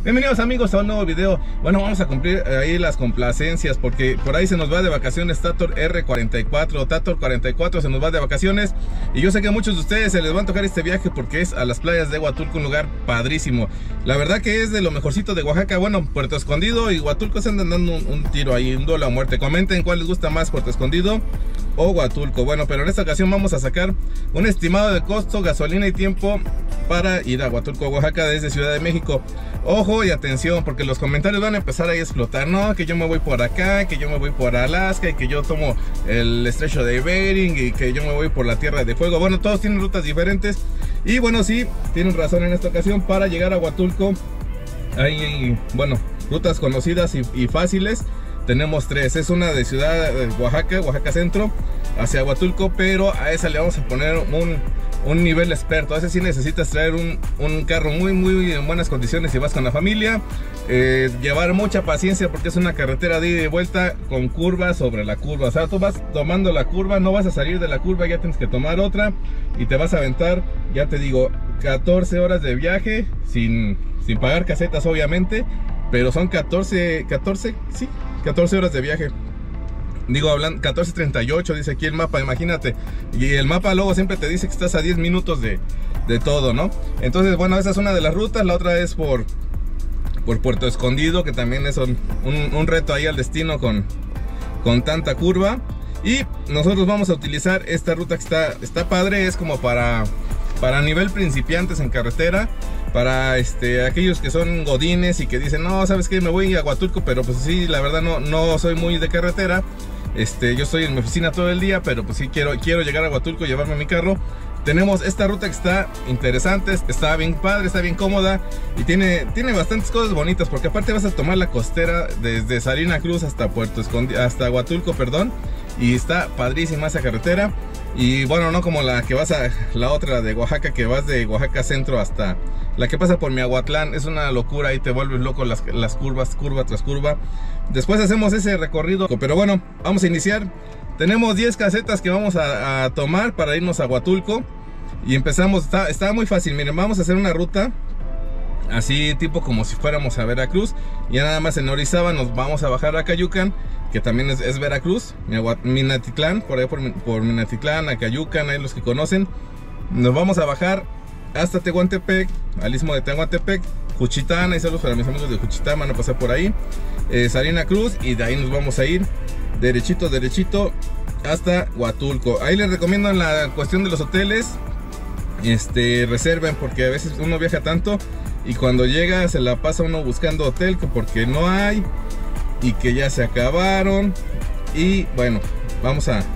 Bienvenidos amigos a un nuevo video. Bueno, vamos a cumplir ahí las complacencias porque por ahí se nos va de vacaciones Tator R44. Tator 44 se nos va de vacaciones. Y yo sé que a muchos de ustedes se les va a tocar este viaje porque es a las playas de Huatulco, un lugar padrísimo. La verdad que es de lo mejorcito de Oaxaca. Bueno, Puerto Escondido y Huatulco se andan dando un tiro ahí, un duelo a muerte. Comenten cuál les gusta más, Puerto Escondido o Huatulco. Bueno, pero en esta ocasión vamos a sacar un estimado de costo, gasolina y tiempo para ir a Huatulco, Oaxaca desde Ciudad de México. Ojo y atención, porque los comentarios van a empezar ahí a explotar. No, que yo me voy por acá, que yo me voy por Alaska y que yo tomo el estrecho de Bering y que yo me voy por la Tierra de Fuego. Bueno, todos tienen rutas diferentes. Y bueno, sí, tienen razón en esta ocasión. Para llegar a Huatulco hay, bueno, rutas conocidas y fáciles. Tenemos tres. Es una de Ciudad de Oaxaca, Oaxaca Centro, hacia Huatulco, pero a esa le vamos a poner un nivel experto. A ese sí necesitas traer un carro muy en buenas condiciones si vas con la familia. Llevar mucha paciencia porque es una carretera de ida y vuelta con curvas sobre la curva. O sea, tú vas tomando la curva, no vas a salir de la curva, ya tienes que tomar otra y te vas a aventar, ya te digo, 14 horas de viaje sin pagar casetas obviamente, pero son 14 horas de viaje. Digo, hablan 14:38, dice aquí el mapa, imagínate. Y el mapa luego siempre te dice que estás a 10 minutos de todo, ¿no? Entonces, bueno, esa es una de las rutas. La otra es por Puerto Escondido, que también es un reto ahí al destino con tanta curva. Y nosotros vamos a utilizar esta ruta que está padre. Es como para nivel principiantes en carretera. Para aquellos que son godines y que dicen, no, ¿sabes qué? Me voy a Huatulco, pero pues sí, la verdad no soy muy de carretera. Yo estoy en mi oficina todo el día, pero pues sí quiero llegar a Huatulco y llevarme mi carro. Tenemos esta ruta que está interesante, está bien padre, está bien cómoda y tiene bastantes cosas bonitas, porque aparte vas a tomar la costera desde Salina Cruz hasta hasta Huatulco, perdón, y está padrísima esa carretera. Y bueno, no como la que vas a la otra de Oaxaca, que vas de Oaxaca Centro hasta la que pasa por Miahuatlán. Es una locura y te vuelves loco las curvas, curva tras curva. Después hacemos ese recorrido, pero bueno, vamos a iniciar. Tenemos 10 casetas que vamos a tomar para irnos a Huatulco. Y empezamos, está muy fácil, miren, vamos a hacer una ruta así tipo como si fuéramos a Veracruz. Ya nada más en Orizaba nos vamos a bajar a Cayucan, que también es Veracruz, Minatitlán, por ahí por Minatitlán, a Cayucan, ahí los que conocen. Nos vamos a bajar hasta Tehuantepec, al istmo de Tehuantepec, Juchitán, ahí saludos para mis amigos de Juchitán, van a pasar por ahí, Salina Cruz, y de ahí nos vamos a ir derechito hasta Huatulco. Ahí les recomiendo en la cuestión de los hoteles, reserven, porque a veces uno viaja tanto y cuando llega se la pasa uno buscando hotel porque no hay y que ya se acabaron. Y bueno, vamos a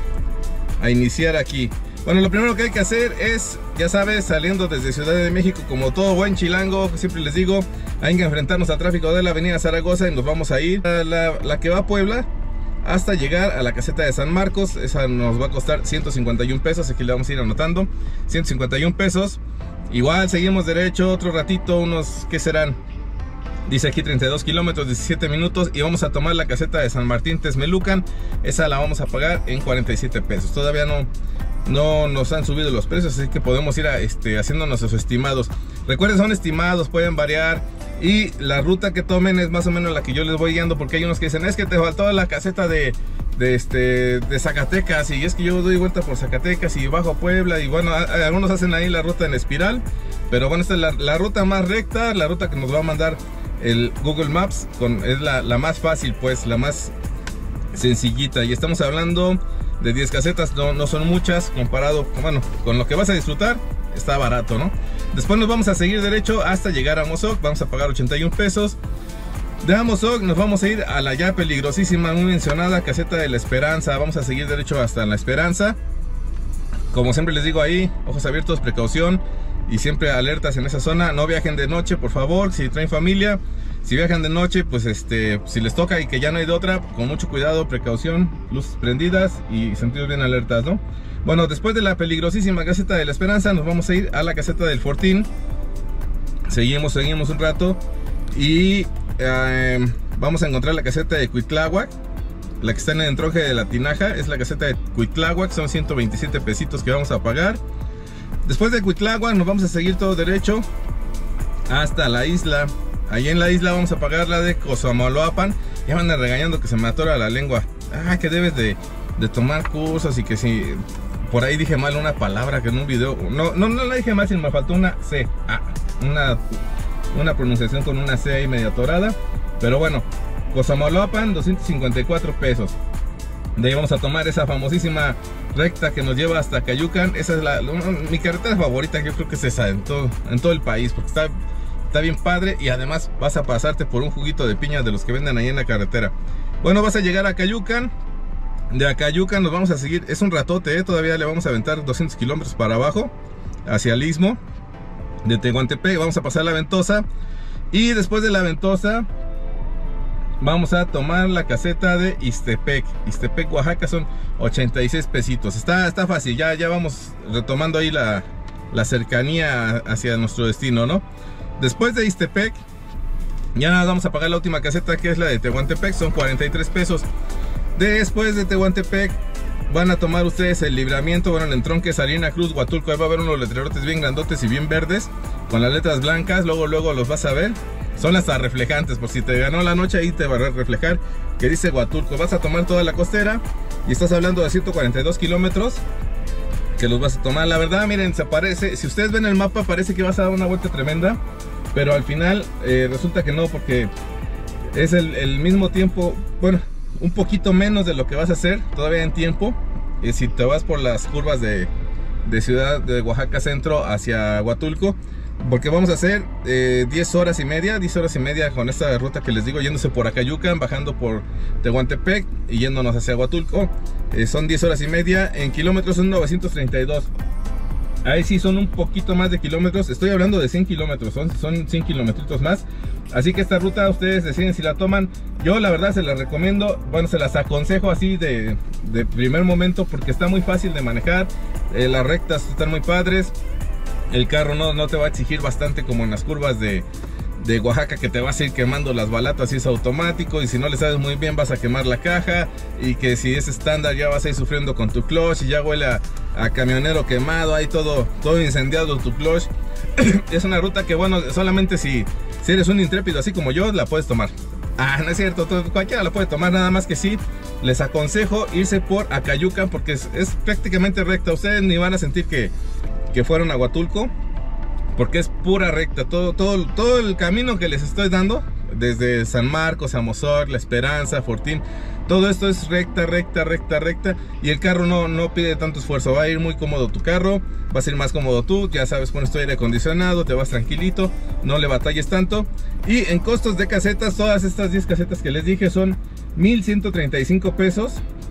iniciar aquí. Bueno, lo primero que hay que hacer es, ya sabes, saliendo desde Ciudad de México, como todo buen chilango, siempre les digo, hay que enfrentarnos al tráfico de la avenida Zaragoza y nos vamos a ir a la que va a Puebla hasta llegar a la caseta de San Marcos. Esa nos va a costar 151 pesos, aquí le vamos a ir anotando, 151 pesos. Igual seguimos derecho otro ratito, unos, ¿qué serán? Dice aquí 32 kilómetros, 17 minutos, y vamos a tomar la caseta de San Martín Texmelucan. Esa la vamos a pagar en 47 pesos. Todavía no nos han subido los precios, así que podemos ir haciéndonos esos estimados. Recuerden, son estimados, pueden variar. Y la ruta que tomen es más o menos la que yo les voy guiando, porque hay unos que dicen, es que te faltó la caseta de Zacatecas, y es que yo doy vuelta por Zacatecas y bajo a Puebla, y bueno, algunos hacen ahí la ruta en espiral, pero bueno, esta es la ruta más recta, la ruta que nos va a mandar el Google Maps, es la más fácil, pues, la más sencillita. Y estamos hablando de 10 casetas, no son muchas comparado con lo que vas a disfrutar. Está barato, ¿no? Después nos vamos a seguir derecho hasta llegar a Mozoc. Vamos a pagar 81 pesos. De Mozoc nos vamos a ir a la ya peligrosísima, muy mencionada caseta de La Esperanza. Vamos a seguir derecho hasta La Esperanza. Como siempre les digo ahí, ojos abiertos, precaución y siempre alertas en esa zona. No viajen de noche, por favor, si traen familia. Si viajan de noche, pues si les toca y que ya no hay de otra, con mucho cuidado, precaución, luces prendidas y sentidos bien alertas, ¿no? Bueno, después de la peligrosísima caseta de La Esperanza, nos vamos a ir a la caseta del Fortín. Seguimos un rato y vamos a encontrar la caseta de Cuitláhuac, la que está en el entronje de la Tinaja. Es la caseta de Cuitláhuac, son 127 pesitos que vamos a pagar. Después de Cuitláhuac nos vamos a seguir todo derecho hasta la isla Ahí en la isla vamos a pagar la de Cosamaloapan. Ya me andan regañando que se me atora la lengua. Que debes de tomar cursos y que si por ahí dije mal una palabra que en un video. No la dije mal, sino me faltó una C. Una pronunciación con una C ahí media atorada. Pero bueno, Cosamaloapan, 254 pesos. De ahí vamos a tomar esa famosísima recta que nos lleva hasta Cayucan. Esa es mi carretera favorita, yo creo que es esa en todo el país, porque está bien padre y además vas a pasarte por un juguito de piña de los que venden ahí en la carretera. Bueno, vas a llegar a Cayucan. De Cayucan nos vamos a seguir, es un ratote, todavía le vamos a aventar 200 kilómetros para abajo, hacia el istmo de Tehuantepec. Vamos a pasar la Ventosa y después de la Ventosa vamos a tomar la caseta de Ixtepec, Oaxaca. Son 86 pesitos. Está fácil, ya vamos retomando ahí la cercanía hacia nuestro destino, ¿no? Después de Ixtepec ya vamos a pagar la última caseta, que es la de Tehuantepec, son 43 pesos. Después de Tehuantepec van a tomar ustedes el Libramiento, bueno, el entronque Salina Cruz, Huatulco. Ahí va a haber unos letrerotes bien grandotes y bien verdes, con las letras blancas, luego los vas a ver. Son hasta reflejantes, por si te ganó la noche, ahí te va a reflejar que dice Huatulco. Vas a tomar toda la costera y estás hablando de 142 kilómetros que los vas a tomar. La verdad, miren, se parece, si ustedes ven el mapa, parece que vas a dar una vuelta tremenda, pero al final resulta que no, porque es el mismo tiempo, bueno, un poquito menos de lo que vas a hacer todavía en tiempo. Si te vas por las curvas de Ciudad de Oaxaca Centro hacia Huatulco, porque vamos a hacer 10 horas y media con esta ruta que les digo, yéndose por Acayucan, bajando por Tehuantepec y yéndonos hacia Huatulco. Son 10 horas y media, en kilómetros son 932. Ahí sí son un poquito más de kilómetros, estoy hablando de 100 kilómetros, son 100 kilómetros más. Así que esta ruta ustedes deciden si la toman. Yo la verdad se las recomiendo, bueno, se las aconsejo así de primer momento, porque está muy fácil de manejar. Las rectas están muy padres. El carro no te va a exigir bastante como en las curvas de Oaxaca, que te vas a ir quemando las balatas y es automático, y si no le sabes muy bien vas a quemar la caja, y que si es estándar ya vas a ir sufriendo con tu clutch y ya huele a camionero quemado, hay todo incendiado tu clutch. Es una ruta que, bueno, solamente si eres un intrépido así como yo, la puedes tomar. No es cierto, cualquiera la puede tomar, nada más que sí les aconsejo irse por Acayucan, porque es prácticamente recta. Ustedes ni van a sentir que fueron a Huatulco, porque es pura recta. Todo el camino que les estoy dando, desde San Marcos, Amozoc, La Esperanza, Fortín, todo esto es recta, y el carro no pide tanto esfuerzo. Va a ir muy cómodo tu carro, vas a ir más cómodo tú, ya sabes, pones tu aire acondicionado, te vas tranquilito, no le batalles tanto. Y en costos de casetas, todas estas 10 casetas que les dije son 1,135 pesos,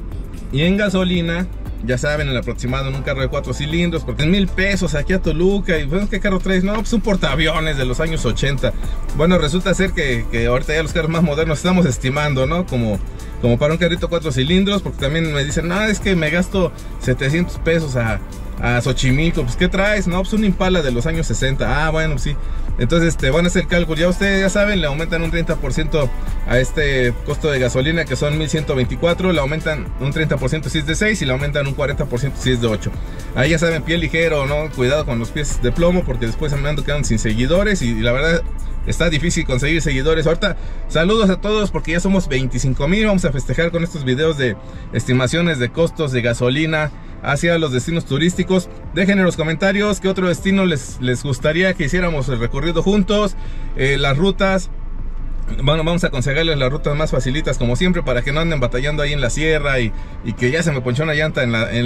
y en gasolina, ya saben, el aproximado en un carro de 4 cilindros, porque es 1,000 pesos aquí a Toluca. Y bueno, ¿qué carro traes? No, pues un portaaviones de los años 80. Bueno, resulta ser que ahorita ya los carros más modernos estamos estimando, ¿no? Como para un carrito 4 cilindros, porque también me dicen, es que me gasto 700 pesos a Xochimilco. Pues ¿qué traes? No, pues un Impala de los años 60. Bueno, sí. Entonces van a hacer el cálculo, ya ustedes ya saben, le aumentan un 30% a este costo de gasolina, que son 1,124, le aumentan un 30% si es de 6 y le aumentan un 40% si es de 8. Ahí ya saben, pie ligero, ¿no? Cuidado con los pies de plomo, porque después me ando quedando sin seguidores, y la verdad está difícil conseguir seguidores. Ahorita saludos a todos, porque ya somos 25,000, vamos a festejar con estos videos de estimaciones de costos de gasolina hacia los destinos turísticos. Dejen en los comentarios qué otro destino les gustaría que hiciéramos el recorrido juntos. Las rutas, bueno, vamos a aconsejarles las rutas más facilitas como siempre, para que no anden batallando ahí en la sierra y que ya se me ponchó una llanta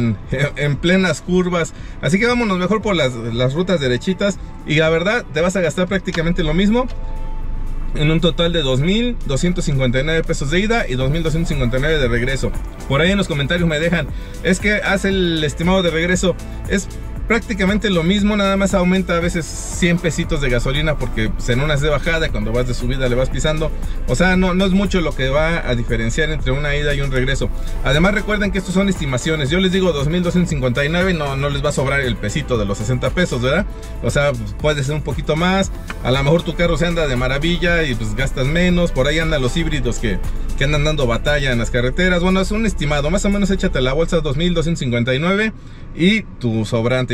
en plenas curvas. Así que vámonos mejor por las rutas derechitas, y la verdad te vas a gastar prácticamente lo mismo, en un total de 2,259 pesos de ida y 2,259 de regreso. Por ahí en los comentarios me dejan, es que hace el estimado de regreso, es prácticamente lo mismo, nada más aumenta a veces 100 pesitos de gasolina, porque en una es de bajada y cuando vas de subida le vas pisando. O sea, no es mucho lo que va a diferenciar entre una ida y un regreso. Además recuerden que estos son estimaciones. Yo les digo 2,259, no les va a sobrar el pesito de los 60 pesos, ¿verdad? O sea, pues puede ser un poquito más. A lo mejor tu carro se anda de maravilla y pues gastas menos. Por ahí andan los híbridos que andan dando batalla en las carreteras. Bueno, es un estimado, más o menos échate la bolsa 2,259 y tu sobrante.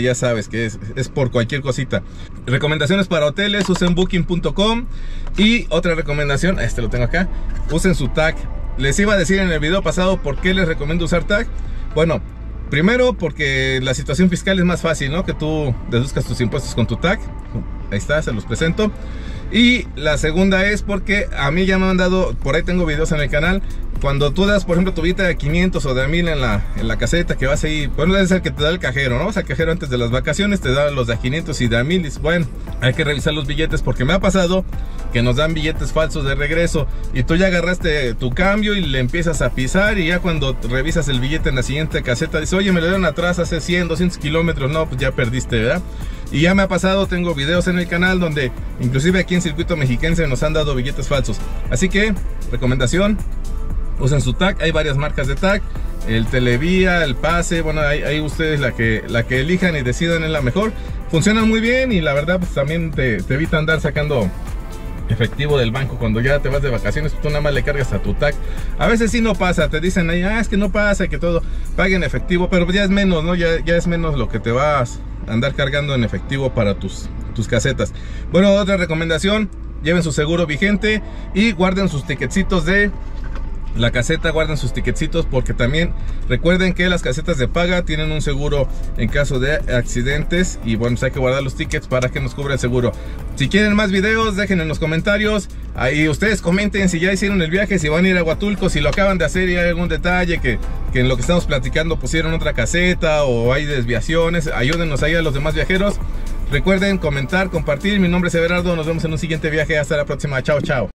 ya sabes que es por cualquier cosita. Recomendaciones para hoteles, usen booking.com. Y otra recomendación, lo tengo acá, usen su tag. Les iba a decir en el video pasado por qué les recomiendo usar tag. Bueno, primero porque la situación fiscal es más fácil, ¿no? Que tú deduzcas tus impuestos con tu tag. Ahí está, se los presento. Y la segunda es porque a mí ya me han dado, por ahí tengo videos en el canal, cuando tú das, por ejemplo, tu billete de 500 o de 1000 en la caseta que vas ahí, pues no debe ser que te da el cajero, ¿no? O sea, el cajero antes de las vacaciones te da los de 500 y de 1000. Dices, bueno, hay que revisar los billetes porque me ha pasado que nos dan billetes falsos de regreso y tú ya agarraste tu cambio y le empiezas a pisar, y ya cuando revisas el billete en la siguiente caseta dices, oye, me lo dieron atrás hace 100, 200 kilómetros, no, pues ya perdiste, ¿verdad? Y ya me ha pasado, tengo videos en el canal donde inclusive aquí en Circuito Mexiquense nos han dado billetes falsos. Así que, recomendación, usen su tag. Hay varias marcas de tag, el Televía, el Pase, bueno, ahí ustedes la que elijan y decidan es la mejor. Funcionan muy bien y la verdad pues también te evita andar sacando efectivo del banco cuando ya te vas de vacaciones. Tú nada más le cargas a tu tag. A veces sí no pasa, te dicen ahí, es que no pasa, que todo paguen efectivo, pero ya es menos, ¿no? Ya es menos lo que te vas a andar cargando en efectivo para tus casetas. Bueno, otra recomendación, lleven su seguro vigente y guarden sus ticketcitos de la caseta, guarden sus ticketcitos porque también recuerden que las casetas de paga tienen un seguro en caso de accidentes y bueno, pues hay que guardar los tickets para que nos cubra el seguro. Si quieren más videos, dejen en los comentarios, ahí ustedes comenten si ya hicieron el viaje, si van a ir a Huatulco, si lo acaban de hacer y hay algún detalle que en lo que estamos platicando pusieron otra caseta o hay desviaciones. Ayúdenos ahí a los demás viajeros. Recuerden comentar, compartir. Mi nombre es Everardo, nos vemos en un siguiente viaje. Hasta la próxima, chao, chao.